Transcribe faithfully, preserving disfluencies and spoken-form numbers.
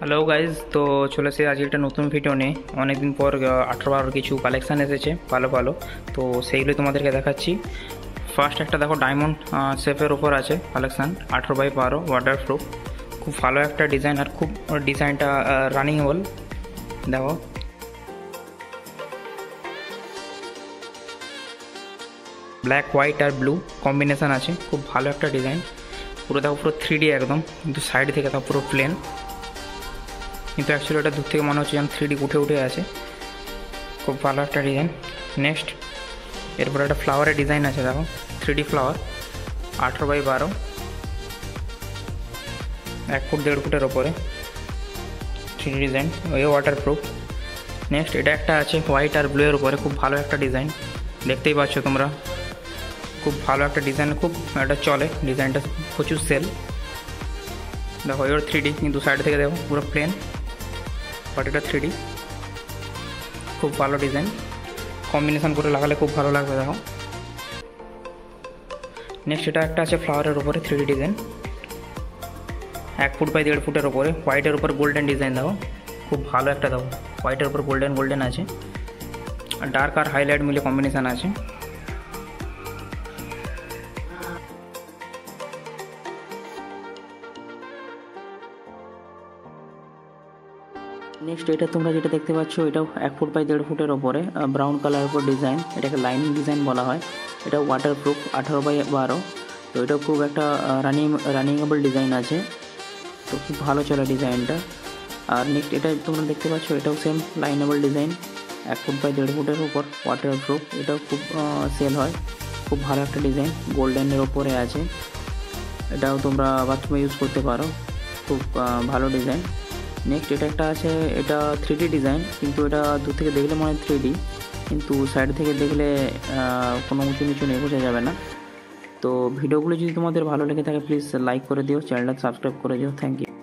Hello guys, তো চলে এসে আজকে একটা নতুন ভিডিও নিয়ে। অনেকদিন পর আঠারো বারোর কিছু কালেকশান এসেছে ভালো ভালো, তো সেইগুলোই তোমাদেরকে দেখাচ্ছি। ফার্স্ট একটা দেখো, ডায়মন্ড শেপের ওপর আছে কালেকশান, আঠারো বাই বারো, ওয়াটার প্রুফ। খুব ভালো একটা ডিজাইন, আর খুব ডিজাইনটা রানিংয়েবল। দেখো ব্ল্যাক হোয়াইট আর ব্লু কম্বিনেশান আছে, খুব ভালো একটা ডিজাইন। পুরো দেখো পুরো থ্রি ডি একদম, কিন্তু সাইড থেকে দেখো পুরো প্লেন, কিন্তু অ্যাকচুয়ালি এটা দূর থেকে মনে হচ্ছে যেন থ্রি ডি উঠে উঠে আছে। খুব ভালো একটা ডিজাইন। নেক্সট এরপর একটা ফ্লাওয়ারের ডিজাইন আছে, দেখো থ্রি ডি ফ্লাওয়ার, আঠেরো বাই বারো, এক ফুট দেড় ফুটের ওপরে থ্রি ডি ডিজাইন, ওই ওয়াটার প্রুফ। নেক্সট এটা একটা আছে হোয়াইট আর ব্লু এর উপরে, খুব ভালো একটা ডিজাইন, দেখতেই পাচ্ছ তোমরা। খুব ভালো একটা ডিজাইন, খুব একটা চলে ডিজাইনটা, প্রচুর সেল। দেখো এর থ্রি ডি, কিন্তু সাইড থেকে দেখো পুরো প্লেন, বাট এটা থ্রি ডি। খুব ভালো ডিজাইন, কম্বিনেশন করে লাগালে খুব ভালো লাগবে। দেখো নেক্সট এটা একটা আছে ফ্লাওয়ারের উপরে থ্রি ডি ডিজাইন, এক ফুট বাই দেড় ফুটের ওপরে, হোয়াইটের উপর গোল্ডেন ডিজাইন। দেখো খুব ভালো একটা, দেখো হোয়াইটের উপর গোল্ডেন গোল্ডেন আছে, আর ডার্ক আর হাইলাইট মিলে কম্বিনেশান আছে। নেক্সট এটা তোমরা যেটা দেখতে পাচ্ছ, এটাও এক ফুট বাই দেড় ফুটের ওপরে, ব্রাউন কালারের উপর ডিজাইন, এটাকে লাইনিং ডিজাইন বলা হয়। এটা ওয়াটার প্রুফ, আঠারো বাই বারো। তো এটাও খুব একটা রানিং রানিংয়েবল ডিজাইন আছে, তো খুব ভালো চলে ডিজাইনটা। আর নেক্সট এটা তোমরা দেখতে পাচ্ছ, এটাও সেম লাইনেবল ডিজাইন, এক ফুট বাই দেড় ফুটের উপর, ওয়াটার প্রুফ। এটাও খুব সেল হয়, খুব ভালো একটা ডিজাইন, গোল্ডেনের ওপরে আছে। এটাও তোমরা বাথরুমে ইউজ করতে পারো, খুব ভালো ডিজাইন। নেক্সট এটা একটা আছে, এটা থ্রি ডি ডিজাইন, কিন্তু এটা দূর থেকে দেখলে মনে হয় থ্রি ডি, কিন্তু সাইড থেকে দেখলে কোনো উঁচু নিচু নেই, বোঝা যাবে না। তো ভিডিওগুলো যদি তোমাদের ভালো লেগে থাকে প্লিজ লাইক করে দিও, চ্যানেলটা সাবস্ক্রাইব করে দিও। Thank you.